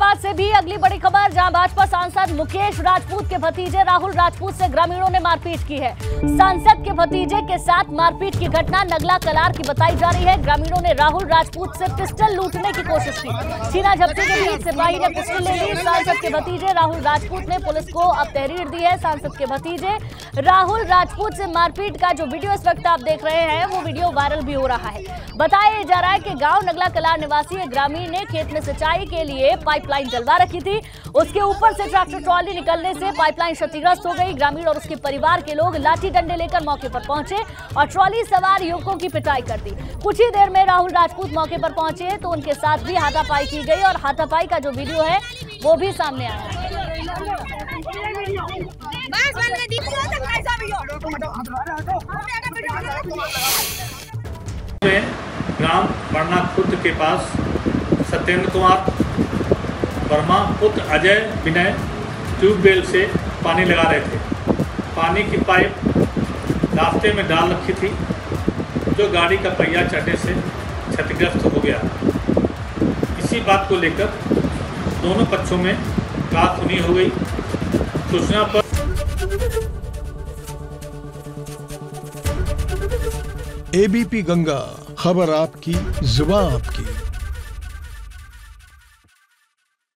फरीदाबाद से भी अगली बड़ी खबर, जहां भाजपा सांसद मुकेश राजपूत के भतीजे राहुल राजपूत से ग्रामीणों ने मारपीट की है। सांसद के भतीजे के साथ मारपीट की घटना नगला कलार की बताई जा रही है। ग्रामीणों ने राहुल राजपूत से पिस्टल लूटने की कोशिश की। छीना झपटी के बीच सिपाही ने पिस्टल ले ली। सांसद के भतीजे राहुल राजपूत ने पुलिस को अब तहरीर दी है। सांसद के भतीजे राहुल राजपूत से मारपीट का जो वीडियो इस वक्त आप देख रहे हैं, वो वीडियो वायरल भी हो रहा है। बताया जा रहा है कि गांव नगला कलार निवासी ग्रामीण ने खेत में सिंचाई के लिए पाइपलाइन डलवा रखी थी। उसके ऊपर से ट्रैक्टर ट्रॉली निकलने से पाइपलाइन क्षतिग्रस्त हो गई। ग्रामीण और उसके परिवार के लोग लाठी डंडे लेकर मौके पर पहुंचे और ट्रॉली सवार युवकों की पिटाई कर दी। कुछ ही देर में राहुल राजपूत मौके पर पहुंचे तो उनके साथ भी हाथापाई की गई और हाथापाई का जो वीडियो है वो भी सामने आया। ग्राम बरना खुर्द के पास सत्येंद्र कुमार वर्मा पुत्र अजय विनय ट्यूबवेल से पानी लगा रहे थे। पानी की पाइप रास्ते में डाल रखी थी, जो गाड़ी का पहिया चढ़ने से क्षतिग्रस्त हो गया। इसी बात को लेकर दोनों पक्षों में कहासुनी हो गई। सूचना पर एबीपी गंगा, खबर आपकी, जुबान आपकी।